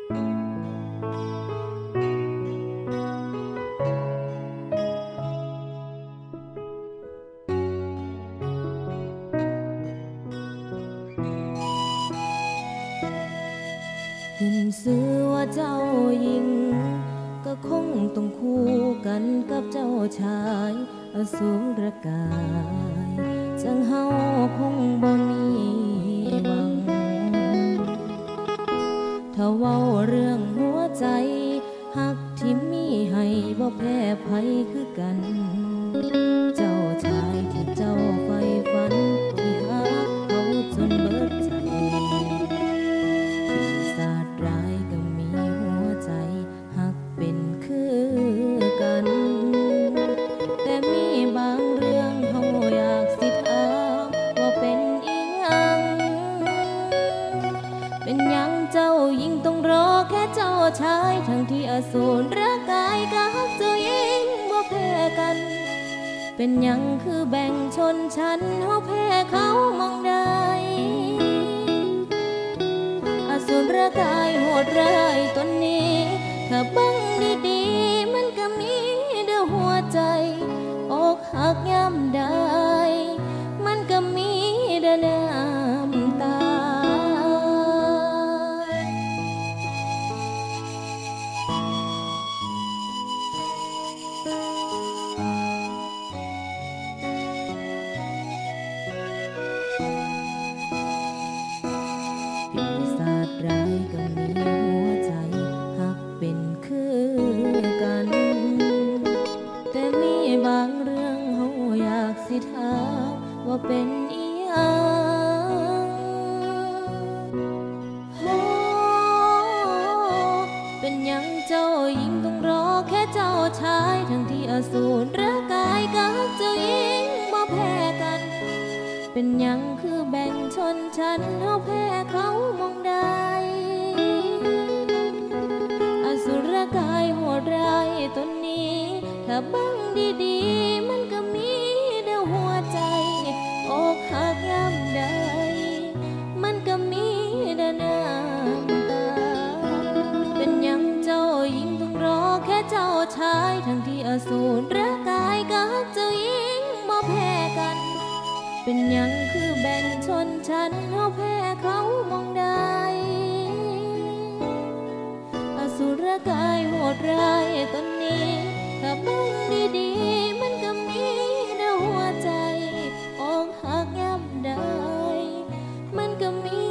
ขึ้นชื่อว่าเจ้าหญิงก็คงต้องคู่กันกับเจ้าชายอสูรกายจังเฮาคงบ่มีหวังถ้าเว้าเรื่องหัวใจฮักที่มีให้บ่แพ้ไผคือกันเจ้าชายที่เจ้าใฝ่ฝันที่ฮักเขาจนเบิดใจศาสตร์ร้ายก็มีหัวใจฮักเป็นคือกันแต่มีบางเรื่องเฮาอยากสิถามว่าเป็นอีหยังเป็นหยังเจ้ายิ่งต้องรอแค่เจ้าชายทั้งที่อสูรร่างกายก็ฮักเจ้ายิ่งบ่แพ้กันเป็นหยังคือแบ่งชนชั้นเฮาแพ้เขามองได้อสูรร่างกายโหดร้ายตนนี้ถ้าเบิ่งดีๆมันก็มีเด้อหัวใจอกหักย่ำใดมันก็มีเด้อน้ำตาปีศาจร้ายก็มีหัวใจหักเป็นคือกันแต่มีบางเรื่องเฮาอยากสิถามว่าเป็นอีหยังโอ้เป็นหยังเจ้าหญิงต้องรอแค่เจ้าชายทั้งที่อสูรร่างกายกับเจ้าหญิงบ่แพ้กันเป็นหยังคือแบ่งชนชั้นเฮาแพ้เขามองได้อสูรกายโหดร้ายตนนี้ถ้าเบิ่งดีๆมันก็มีเด้อหัวใจอกหักย่ำใดมันก็มีเด้อน้ำตาเป็นหยังเจ้าหญิงต้องรอแค่เจ้าชายทั้งที่อสูรร่างกายกับเจ้าหญิงบ่แพ้กันเป็นหยังคือแบ่งชนชั้นเฮาแพ้เขามองได้อสูรกายโหดร้ายตนนี้ถ้าเบิ่งดีๆมันก็มีเด้อหัวใจอกหักย่ำใดมันก็มี